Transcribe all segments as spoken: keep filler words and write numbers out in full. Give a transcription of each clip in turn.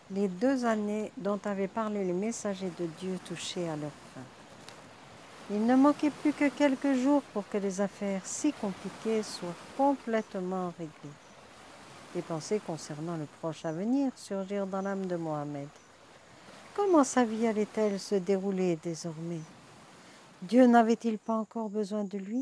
Les deux années dont avaient parlé les messagers de Dieu touchaient à leur fin. Il ne manquait plus que quelques jours pour que les affaires si compliquées soient complètement réglées. Des pensées concernant le proche avenir surgirent dans l'âme de Mohammed. Comment sa vie allait-elle se dérouler désormais? Dieu n'avait-il pas encore besoin de lui?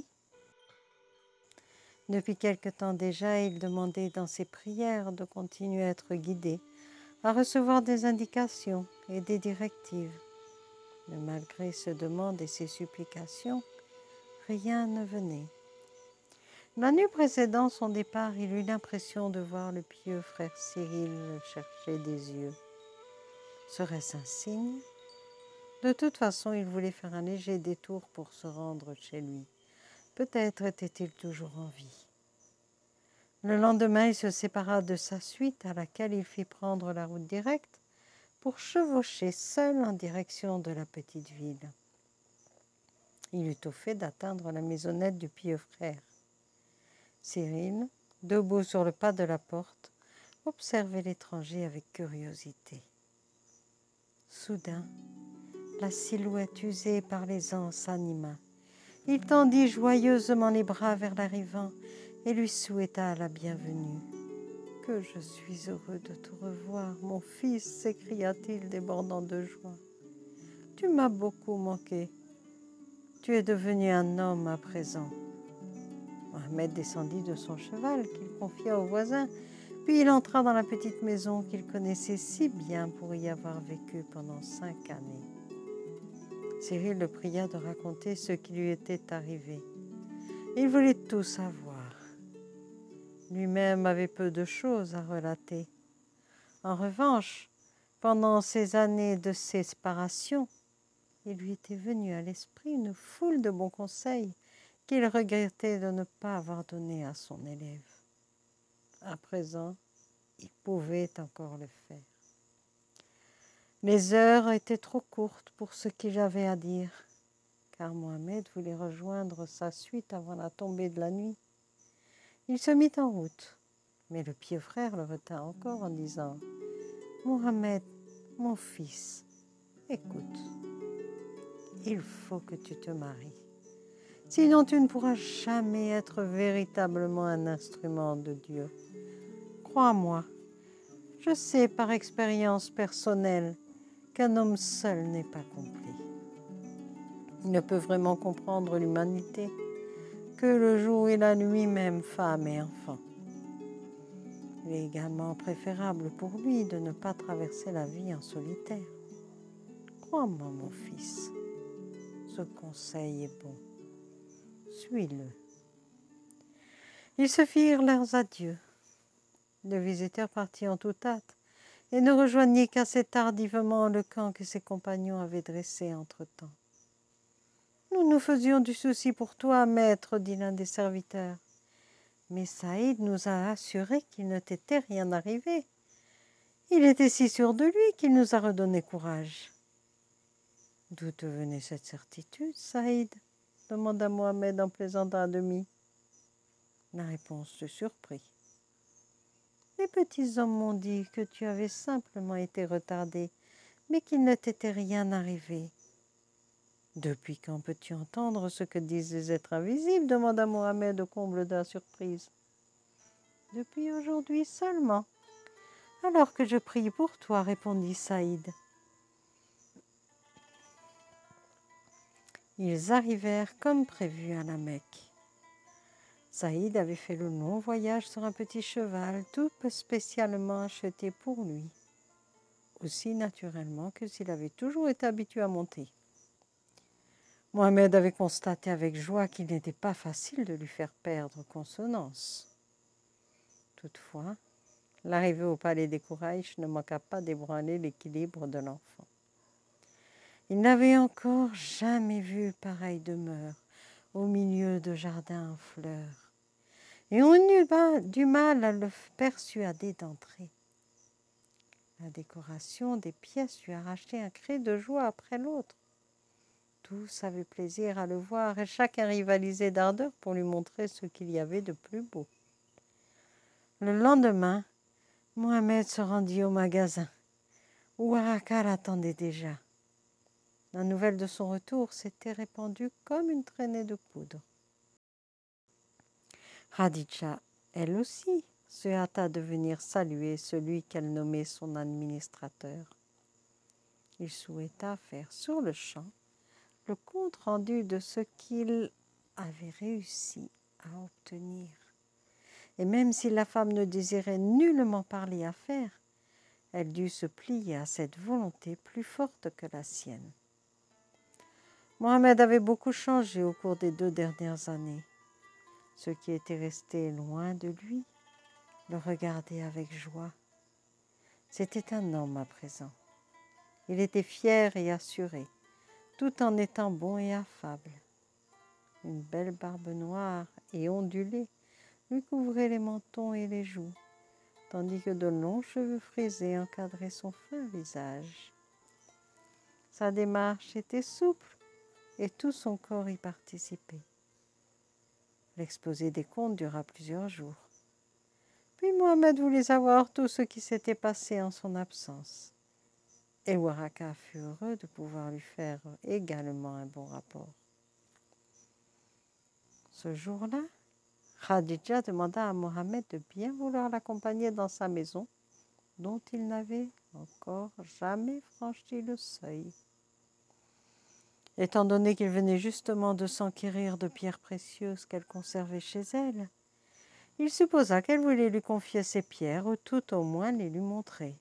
Depuis quelque temps déjà, il demandait dans ses prières de continuer à être guidé, à recevoir des indications et des directives. Mais malgré ses demandes et ses supplications, rien ne venait. La nuit précédant son départ, il eut l'impression de voir le pieux frère Cyril le chercher des yeux. Serait-ce un signe? De toute façon, il voulait faire un léger détour pour se rendre chez lui. Peut-être était-il toujours en vie. Le lendemain, il se sépara de sa suite à laquelle il fit prendre la route directe pour chevaucher seul en direction de la petite ville. Il eut au fait d'atteindre la maisonnette du pieux frère. Cyril, debout sur le pas de la porte, observait l'étranger avec curiosité. Soudain, la silhouette usée par les ans s'anima. Il tendit joyeusement les bras vers l'arrivant et lui souhaita la bienvenue. « Que je suis heureux de te revoir, mon fils !» s'écria-t-il débordant de joie. « Tu m'as beaucoup manqué. Tu es devenu un homme à présent. » Mohammed descendit de son cheval qu'il confia au voisin, puis il entra dans la petite maison qu'il connaissait si bien pour y avoir vécu pendant cinq années. Cyril le pria de raconter ce qui lui était arrivé. Il voulait tout savoir. Lui-même avait peu de choses à relater. En revanche, pendant ces années de séparation, il lui était venu à l'esprit une foule de bons conseils qu'il regrettait de ne pas avoir donnés à son élève. À présent, il pouvait encore le faire. Les heures étaient trop courtes pour ce qu'il avait à dire, car Mohammed voulait rejoindre sa suite avant la tombée de la nuit. Il se mit en route, mais le pieux frère le retint encore en disant « Mohammed, mon fils, écoute, il faut que tu te maries. Sinon tu ne pourras jamais être véritablement un instrument de Dieu. Crois-moi, je sais par expérience personnelle qu'un homme seul n'est pas complet. Il ne peut vraiment comprendre l'humanité que le jour où il a lui-même femme et enfant. Il est également préférable pour lui de ne pas traverser la vie en solitaire. Crois-moi, mon fils, ce conseil est bon. Suis-le. » Ils se firent leurs adieux. Le visiteur partit en toute hâte et ne rejoignit qu'assez tardivement le camp que ses compagnons avaient dressé entre-temps. « Nous nous faisions du souci pour toi, maître, » dit l'un des serviteurs. « Mais Saïd nous a assuré qu'il ne t'était rien arrivé. Il était si sûr de lui qu'il nous a redonné courage. » « D'où te venait cette certitude, Saïd ?» demanda Mohammed en plaisantant à demi. La réponse le surprit. « Les petits hommes m'ont dit que tu avais simplement été retardé, mais qu'il ne t'était rien arrivé. »« Depuis quand peux-tu entendre ce que disent les êtres invisibles ?» demanda Mohammed au comble de la surprise. « Depuis aujourd'hui seulement. Alors que je prie pour toi, » répondit Saïd. Ils arrivèrent comme prévu à la Mecque. Saïd avait fait le long voyage sur un petit cheval tout spécialement acheté pour lui, aussi naturellement que s'il avait toujours été habitué à monter. Mohammed avait constaté avec joie qu'il n'était pas facile de lui faire perdre consonance. Toutefois, l'arrivée au palais des Quraïch ne manqua pas d'ébranler l'équilibre de l'enfant. Il n'avait encore jamais vu pareille demeure au milieu de jardins en fleurs, et on eut du mal à le persuader d'entrer. La décoration des pièces lui arrachait un cri de joie après l'autre. Tous avaient plaisir à le voir et chacun rivalisait d'ardeur pour lui montrer ce qu'il y avait de plus beau. Le lendemain, Mohammed se rendit au magasin Ouaraka l'attendait déjà. La nouvelle de son retour s'était répandue comme une traînée de poudre. Khadija, elle aussi, se hâta de venir saluer celui qu'elle nommait son administrateur. Il souhaita faire sur le champ le compte-rendu de ce qu'il avait réussi à obtenir. Et même si la femme ne désirait nullement parler affaires, elle dut se plier à cette volonté plus forte que la sienne. Mohamed avait beaucoup changé au cours des deux dernières années. Ceux qui étaient restés loin de lui le regardaient avec joie. C'était un homme à présent. Il était fier et assuré, tout en étant bon et affable. Une belle barbe noire et ondulée lui couvrait les mentons et les joues, tandis que de longs cheveux frisés encadraient son fin visage. Sa démarche était souple et tout son corps y participait. L'exposé des comptes dura plusieurs jours. Puis Mohamed voulut savoir tout ce qui s'était passé en son absence. Et Ouaraka fut heureux de pouvoir lui faire également un bon rapport. Ce jour-là, Khadija demanda à Mohamed de bien vouloir l'accompagner dans sa maison, dont il n'avait encore jamais franchi le seuil. Étant donné qu'il venait justement de s'enquérir de pierres précieuses qu'elle conservait chez elle, il supposa qu'elle voulait lui confier ces pierres ou tout au moins les lui montrer.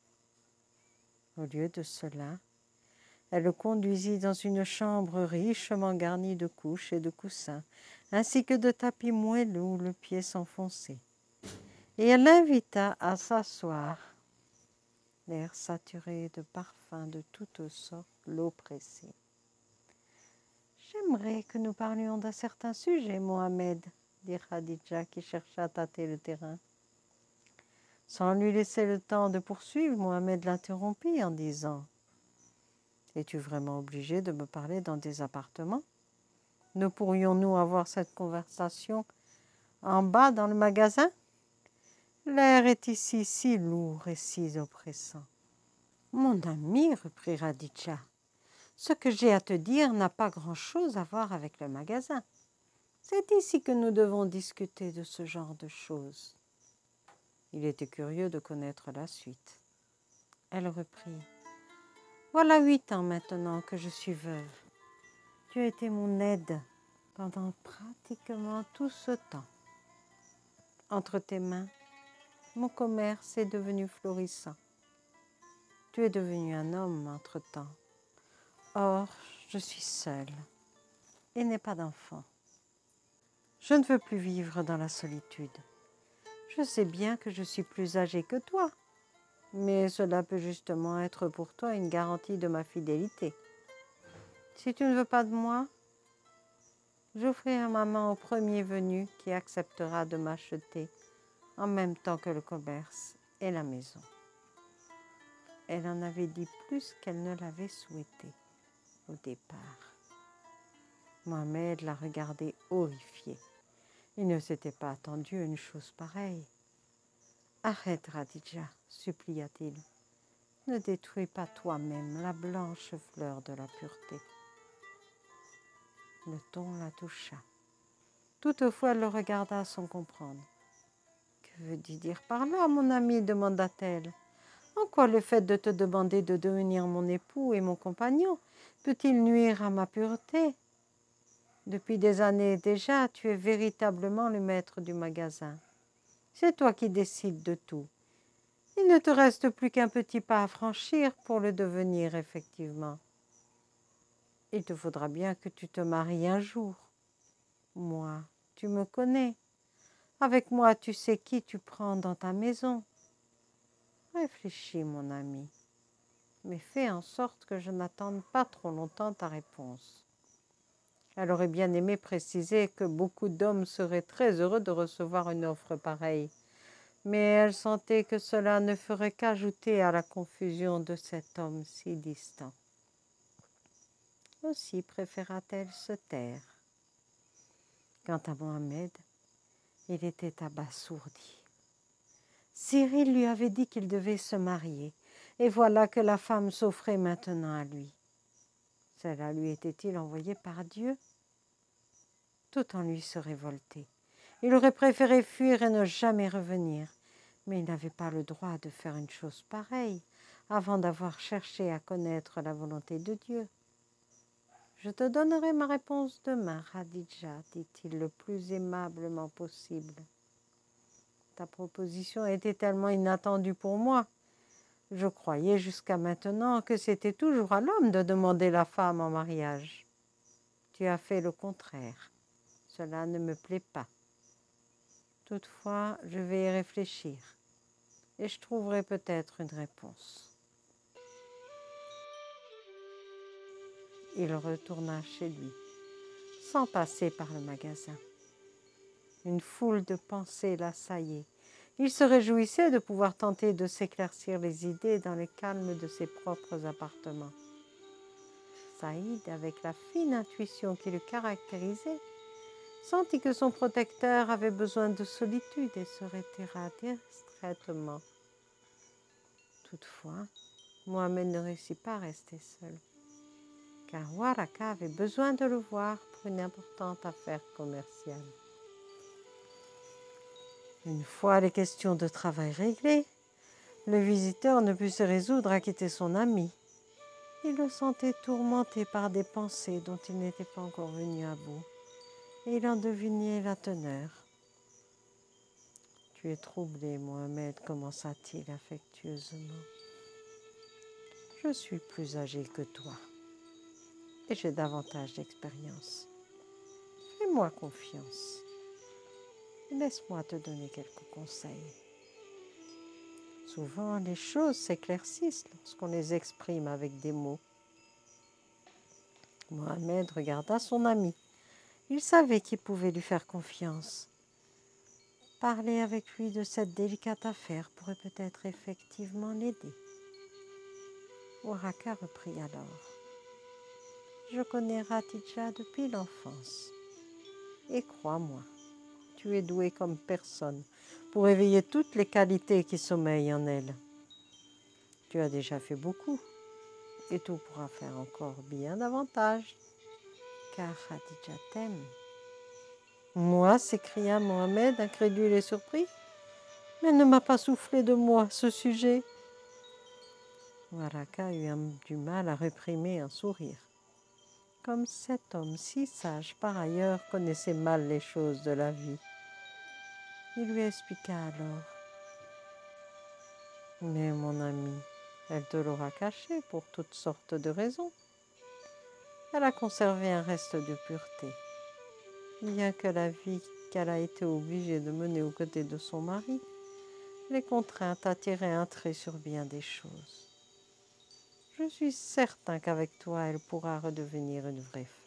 Au lieu de cela, elle le conduisit dans une chambre richement garnie de couches et de coussins, ainsi que de tapis moelleux où le pied s'enfonçait. Et elle l'invita à s'asseoir. L'air saturé de parfums de toutes sortes l'oppressait. « J'aimerais que nous parlions d'un certain sujet, Mohamed, » dit Khadija qui chercha à tâter le terrain. Sans lui laisser le temps de poursuivre, Mohamed l'interrompit en disant « Es-tu vraiment obligé de me parler dans des appartements? Ne pourrions-nous avoir cette conversation en bas dans le magasin? L'air est ici si lourd et si oppressant. » « Mon ami, reprit Khadija, ce que j'ai à te dire n'a pas grand-chose à voir avec le magasin. C'est ici que nous devons discuter de ce genre de choses. » Il était curieux de connaître la suite. Elle reprit. « Voilà huit ans maintenant que je suis veuve. Tu as été mon aide pendant pratiquement tout ce temps. Entre tes mains, mon commerce est devenu florissant. Tu es devenu un homme entre-temps. Or, je suis seule et n'ai pas d'enfant. Je ne veux plus vivre dans la solitude. Je sais bien que je suis plus âgée que toi, mais cela peut justement être pour toi une garantie de ma fidélité. Si tu ne veux pas de moi, j'offrirai ma main au premier venu qui acceptera de m'acheter en même temps que le commerce et la maison. » Elle en avait dit plus qu'elle ne l'avait souhaité au départ. Mohamed la regardait horrifié. Il ne s'était pas attendu à une chose pareille. « Arrête, Khadija, supplia-t-il. Ne détruis pas toi-même la blanche fleur de la pureté. » Le ton la toucha. Toutefois, elle le regarda sans comprendre. « Que veux-tu dire par là, mon ami ?» demanda-t-elle. « En quoi le fait de te demander de devenir mon époux et mon compagnon peut-il nuire à ma pureté? Depuis des années déjà, tu es véritablement le maître du magasin. C'est toi qui décides de tout. Il ne te reste plus qu'un petit pas à franchir pour le devenir effectivement. Il te faudra bien que tu te maries un jour. Moi, tu me connais. Avec moi, tu sais qui tu prends dans ta maison. Réfléchis, mon ami, mais fais en sorte que je n'attende pas trop longtemps ta réponse. » Elle aurait bien aimé préciser que beaucoup d'hommes seraient très heureux de recevoir une offre pareille, mais elle sentait que cela ne ferait qu'ajouter à la confusion de cet homme si distant. Aussi préféra-t-elle se taire. Quant à Mohamed, il était abasourdi. Cyril lui avait dit qu'il devait se marier, et voilà que la femme s'offrait maintenant à lui. Cela lui était-il envoyé par Dieu? Tout en lui se révoltait. Il aurait préféré fuir et ne jamais revenir, mais il n'avait pas le droit de faire une chose pareille avant d'avoir cherché à connaître la volonté de Dieu. « Je te donnerai ma réponse demain, Khadija, dit-il le plus aimablement possible. Ta proposition était tellement inattendue pour moi. Je croyais jusqu'à maintenant que c'était toujours à l'homme de demander la femme en mariage. Tu as fait le contraire. Cela ne me plaît pas. Toutefois, je vais y réfléchir et je trouverai peut-être une réponse. » Il retourna chez lui, sans passer par le magasin. Une foule de pensées l'assaillait. Il se réjouissait de pouvoir tenter de s'éclaircir les idées dans le calme de ses propres appartements. Saïd, avec la fine intuition qui le caractérisait, sentit que son protecteur avait besoin de solitude et se retira discrètement. Toutefois, Mohamed ne réussit pas à rester seul, car Waraka avait besoin de le voir pour une importante affaire commerciale. Une fois les questions de travail réglées, le visiteur ne put se résoudre à quitter son ami. Il le sentait tourmenté par des pensées dont il n'était pas encore venu à bout, et il en devinait la teneur. « Tu es troublé, Mohamed, commença-t-il affectueusement. « Je suis plus âgé que toi, et j'ai davantage d'expérience. Fais-moi confiance. Laisse-moi te donner quelques conseils. Souvent, les choses s'éclaircissent lorsqu'on les exprime avec des mots. » Mohamed regarda son ami. Il savait qu'il pouvait lui faire confiance. Parler avec lui de cette délicate affaire pourrait peut-être effectivement l'aider. Waraka reprit alors. « Je connais Khadija depuis l'enfance. Et crois-moi, tu es doué comme personne pour éveiller toutes les qualités qui sommeillent en elle. Tu as déjà fait beaucoup, et tu pourras faire encore bien davantage, car Khadija t'aime. » « Moi » s'écria Mohamed, incrédule et surpris. « Mais elle ne m'a pas soufflé de moi ce sujet. » Waraka eut du mal à réprimer un sourire. Comme cet homme si sage par ailleurs connaissait mal les choses de la vie. Il lui expliqua alors. « Mais mon ami, elle te l'aura caché pour toutes sortes de raisons. Elle a conservé un reste de pureté, bien que la vie qu'elle a été obligée de mener aux côtés de son mari l'ait contrainte à tirer un trait sur bien des choses. Je suis certain qu'avec toi, elle pourra redevenir une vraie femme. »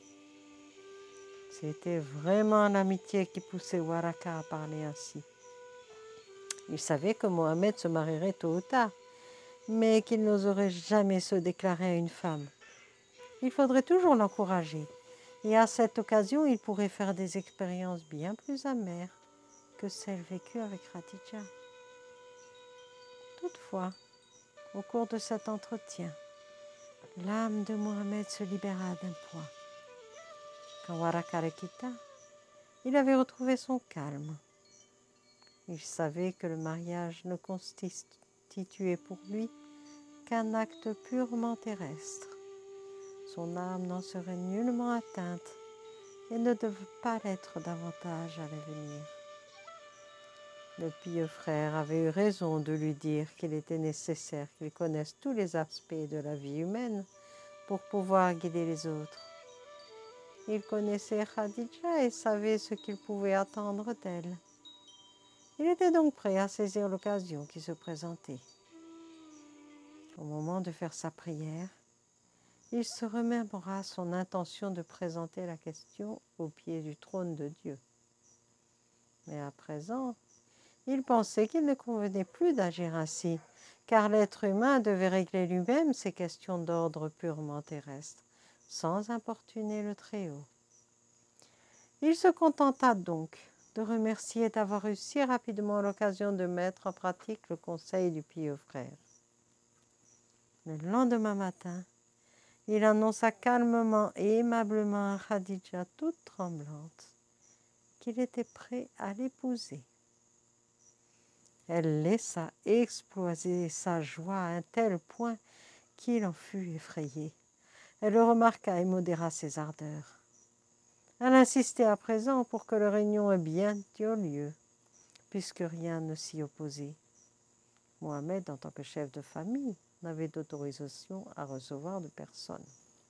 C'était vraiment l'amitié qui poussait Waraka à parler ainsi. Il savait que Mohamed se marierait tôt ou tard, mais qu'il n'oserait jamais se déclarer à une femme. Il faudrait toujours l'encourager, et à cette occasion, il pourrait faire des expériences bien plus amères que celles vécues avec Khadija. Toutefois, au cours de cet entretien, l'âme de Mohamed se libéra d'un poids. Quand Waraka le quitta, il avait retrouvé son calme. Il savait que le mariage ne constituait pour lui qu'un acte purement terrestre. Son âme n'en serait nullement atteinte et ne devait pas l'être davantage à l'avenir. Le pieux frère avait eu raison de lui dire qu'il était nécessaire qu'il connaisse tous les aspects de la vie humaine pour pouvoir guider les autres. Il connaissait Khadija et savait ce qu'il pouvait attendre d'elle. Il était donc prêt à saisir l'occasion qui se présentait. Au moment de faire sa prière, il se remémora son intention de présenter la question au pied du trône de Dieu. Mais à présent, il pensait qu'il ne convenait plus d'agir ainsi, car l'être humain devait régler lui-même ses questions d'ordre purement terrestre, sans importuner le Très-Haut. Il se contenta donc de remercier d'avoir eu si rapidement l'occasion de mettre en pratique le conseil du pieux frère. Le lendemain matin, il annonça calmement et aimablement à Khadija, toute tremblante, qu'il était prêt à l'épouser. Elle laissa exploser sa joie à un tel point qu'il en fut effrayé. Elle le remarqua et modéra ses ardeurs. Elle insistait à présent pour que leur réunion ait bien eu lieu, puisque rien ne s'y opposait. Mohamed, en tant que chef de famille, n'avait d'autorisation à recevoir de personne.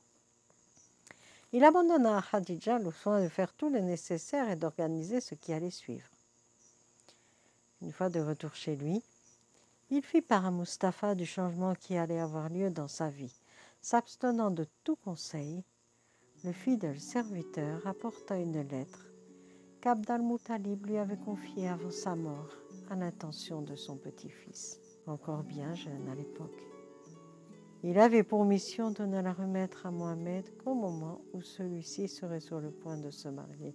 Il abandonna à Khadija le soin de faire tout le nécessaire et d'organiser ce qui allait suivre. Une fois de retour chez lui, il fit part à Mustapha du changement qui allait avoir lieu dans sa vie. S'abstenant de tout conseil, le fidèle serviteur apporta une lettre qu'Abd al-Muttalib lui avait confiée avant sa mort à l'intention de son petit-fils, encore bien jeune à l'époque. Il avait pour mission de ne la remettre à Mohamed qu'au moment où celui-ci serait sur le point de se marier.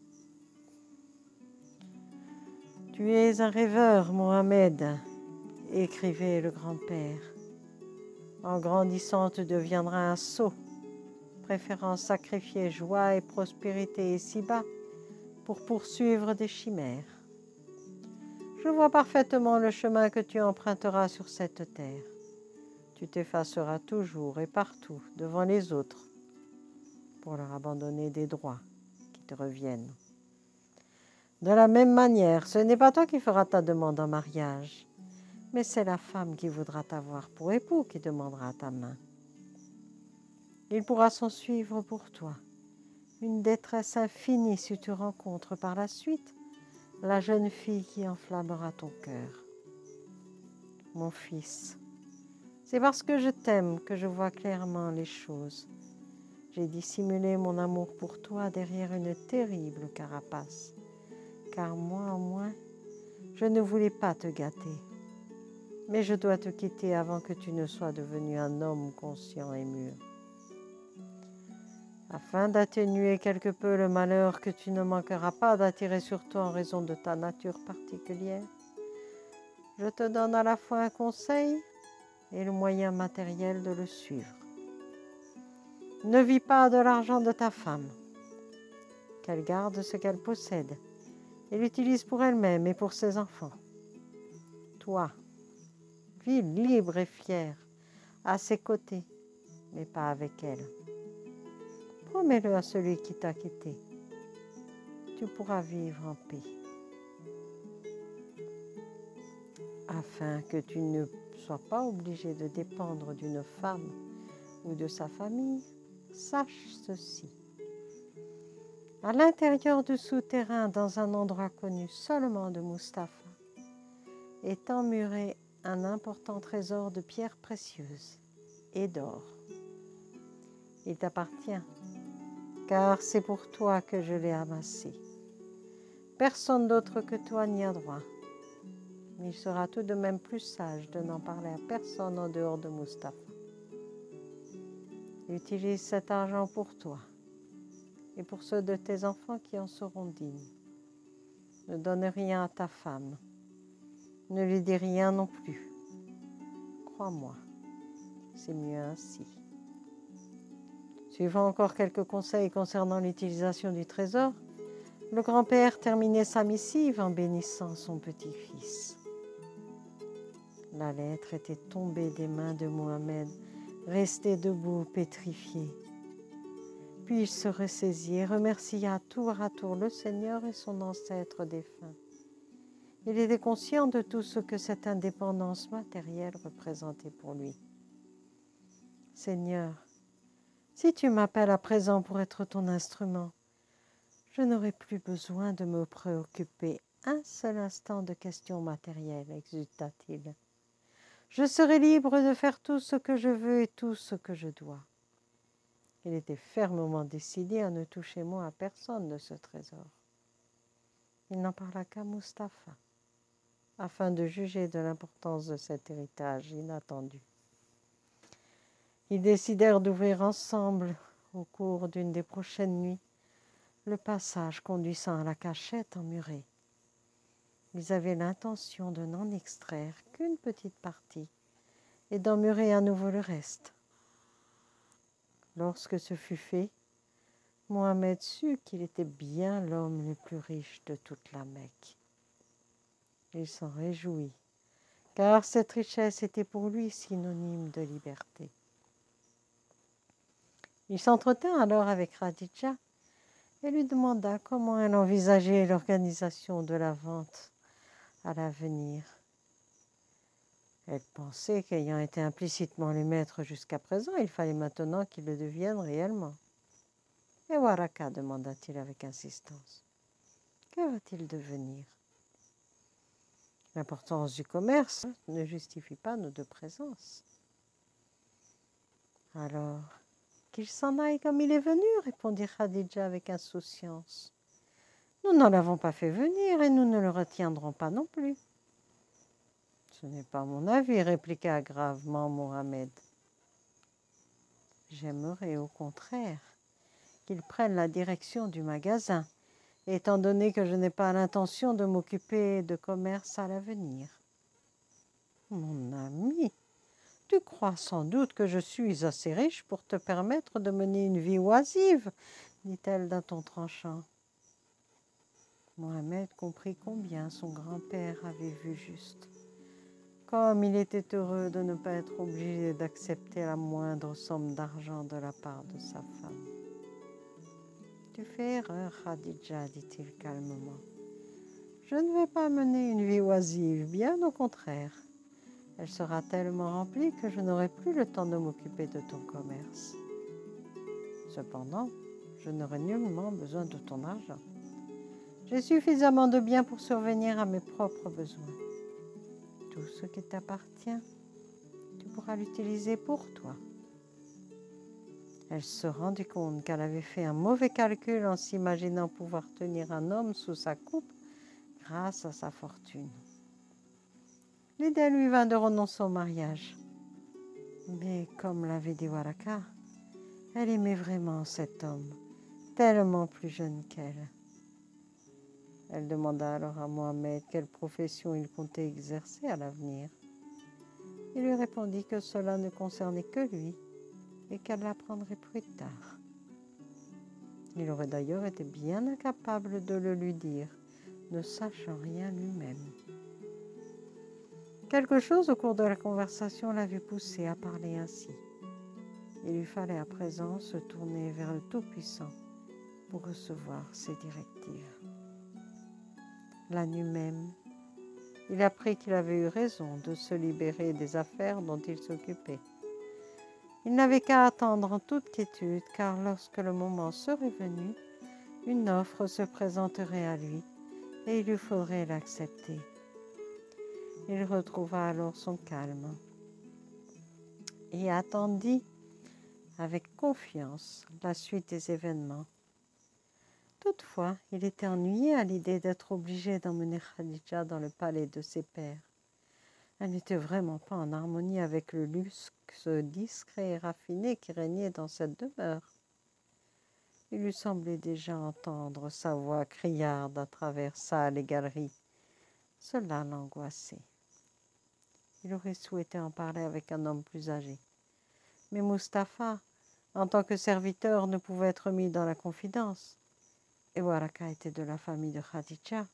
« Tu es un rêveur, Mohamed », écrivait le grand-père. « En grandissant, tu deviendras un sot, préférant sacrifier joie et prospérité ici-bas pour poursuivre des chimères. Je vois parfaitement le chemin que tu emprunteras sur cette terre. Tu t'effaceras toujours et partout devant les autres pour leur abandonner des droits qui te reviennent. De la même manière, ce n'est pas toi qui feras ta demande en mariage, mais c'est la femme qui voudra t'avoir pour époux qui demandera ta main. Il pourra s'en suivre pour toi une détresse infinie si tu rencontres par la suite la jeune fille qui enflammera ton cœur. Mon fils, c'est parce que je t'aime que je vois clairement les choses. J'ai dissimulé mon amour pour toi derrière une terrible carapace, car moi au moins, je ne voulais pas te gâter. Mais je dois te quitter avant que tu ne sois devenu un homme conscient et mûr. Afin d'atténuer quelque peu le malheur que tu ne manqueras pas d'attirer sur toi en raison de ta nature particulière, je te donne à la fois un conseil et le moyen matériel de le suivre. Ne vis pas de l'argent de ta femme, qu'elle garde ce qu'elle possède et l'utilise pour elle-même et pour ses enfants. Toi, vis libre et fier, à ses côtés, mais pas avec elle. Promets-le à celui qui t'a quitté. Tu pourras vivre en paix. Afin que tu ne sois pas obligé de dépendre d'une femme ou de sa famille, sache ceci. À l'intérieur du souterrain, dans un endroit connu seulement de Mustapha, est emmuré un important trésor de pierres précieuses et d'or. Il t'appartient, car c'est pour toi que je l'ai amassé. Personne d'autre que toi n'y a droit. Mais il sera tout de même plus sage de n'en parler à personne en dehors de Mustapha. Utilise cet argent pour toi et pour ceux de tes enfants qui en seront dignes. Ne donne rien à ta femme. Ne lui dis rien non plus. Crois-moi, c'est mieux ainsi. Suivant encore quelques conseils concernant l'utilisation du trésor, le grand-père terminait sa missive en bénissant son petit-fils. La lettre était tombée des mains de Mohamed, resté debout, pétrifié. Puis il se ressaisit et remercia tour à tour le Seigneur et son ancêtre défunt. Il était conscient de tout ce que cette indépendance matérielle représentait pour lui. « Seigneur, si tu m'appelles à présent pour être ton instrument, je n'aurai plus besoin de me préoccuper un seul instant de questions matérielles, exulta-t-il. Je serai libre de faire tout ce que je veux et tout ce que je dois. » Il était fermement décidé à ne toucher mot à personne de ce trésor. Il n'en parla qu'à Mustapha, afin de juger de l'importance de cet héritage inattendu. Ils décidèrent d'ouvrir ensemble, au cours d'une des prochaines nuits, le passage conduisant à la cachette emmurée. Ils avaient l'intention de n'en extraire qu'une petite partie et d'emmurer à nouveau le reste. Lorsque ce fut fait, Mohammed sut qu'il était bien l'homme le plus riche de toute la Mecque. Il s'en réjouit, car cette richesse était pour lui synonyme de liberté. Il s'entretint alors avec Khadija et lui demanda comment elle envisageait l'organisation de la vente à l'avenir. Elle pensait qu'ayant été implicitement le maître jusqu'à présent, il fallait maintenant qu'il le devienne réellement. « Et Waraka ?» demanda-t-il avec insistance. « Que va-t-il devenir ?» L'importance du commerce ne justifie pas nos deux présences. « Alors, qu'il s'en aille comme il est venu, » répondit Khadija avec insouciance. « Nous ne l'avons pas fait venir et nous ne le retiendrons pas non plus. » « Ce n'est pas mon avis, » répliqua gravement Mohammed. « J'aimerais au contraire qu'il prenne la direction du magasin, étant donné que je n'ai pas l'intention de m'occuper de commerce à l'avenir. »« Mon ami, tu crois sans doute que je suis assez riche pour te permettre de mener une vie oisive, » dit-elle d'un ton tranchant. Mohammed comprit combien son grand-père avait vu juste. Comme il était heureux de ne pas être obligé d'accepter la moindre somme d'argent de la part de sa femme. « Tu fais erreur, Khadija, dit-il calmement. Je ne vais pas mener une vie oisive, bien au contraire. Elle sera tellement remplie que je n'aurai plus le temps de m'occuper de ton commerce. Cependant, je n'aurai nullement besoin de ton argent. J'ai suffisamment de biens pour survenir à mes propres besoins. Tout ce qui t'appartient, tu pourras l'utiliser pour toi. » Elle se rendit compte qu'elle avait fait un mauvais calcul en s'imaginant pouvoir tenir un homme sous sa coupe grâce à sa fortune. L'idée lui vint de renoncer au mariage. Mais comme l'avait dit Waraka, elle aimait vraiment cet homme, tellement plus jeune qu'elle. Elle demanda alors à Mohammed quelle profession il comptait exercer à l'avenir. Il lui répondit que cela ne concernait que lui et qu'elle l'apprendrait plus tard. Il aurait d'ailleurs été bien incapable de le lui dire, ne sachant rien lui-même. Quelque chose au cours de la conversation l'avait poussé à parler ainsi. Il lui fallait à présent se tourner vers le Tout-Puissant pour recevoir ses directives. La nuit même, il apprit qu'il avait eu raison de se libérer des affaires dont il s'occupait. Il n'avait qu'à attendre en toute quiétude, car lorsque le moment serait venu, une offre se présenterait à lui et il lui faudrait l'accepter. Il retrouva alors son calme et attendit avec confiance la suite des événements. Toutefois, il était ennuyé à l'idée d'être obligé d'emmener Khadija dans le palais de ses pères. Elle n'était vraiment pas en harmonie avec le luxe discret et raffiné qui régnait dans cette demeure. Il lui semblait déjà entendre sa voix criarde à travers salles et galeries. Cela l'angoissait. Il aurait souhaité en parler avec un homme plus âgé. Mais Mustapha, en tant que serviteur, ne pouvait être mis dans la confidence. Et Waraka était de la famille de Khadija.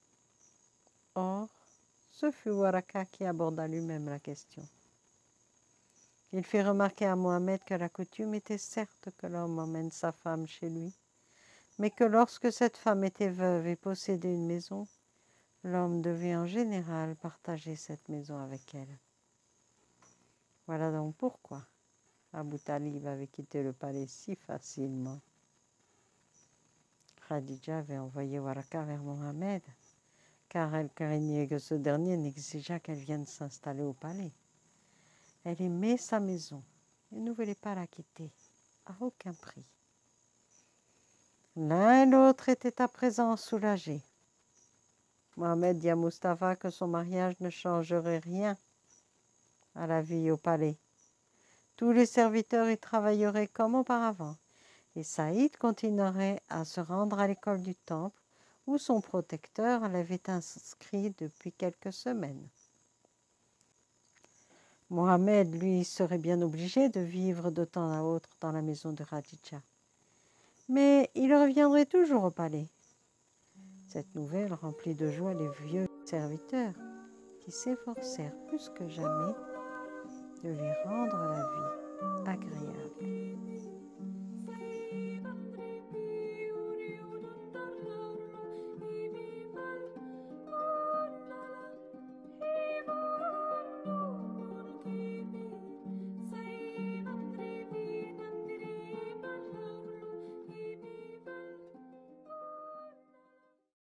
Or, ce fut Waraka qui aborda lui-même la question. Il fit remarquer à Mohammed que la coutume était certes que l'homme emmène sa femme chez lui, mais que lorsque cette femme était veuve et possédait une maison, l'homme devait en général partager cette maison avec elle. Voilà donc pourquoi Abu Talib avait quitté le palais si facilement. Khadija avait envoyé Waraka vers Mohammed, car elle craignait que ce dernier n'exigeât qu'elle vienne s'installer au palais. Elle aimait sa maison et ne voulait pas la quitter, à aucun prix. L'un et l'autre étaient à présent soulagés. Mohammed dit à Mustapha que son mariage ne changerait rien à la vie au palais. Tous les serviteurs y travailleraient comme auparavant, et Saïd continuerait à se rendre à l'école du temple où son protecteur l'avait inscrit depuis quelques semaines. Mohamed, lui, serait bien obligé de vivre de temps à autre dans la maison de Khadija. Mais il reviendrait toujours au palais. Cette nouvelle remplit de joie les vieux serviteurs qui s'efforcèrent plus que jamais de lui rendre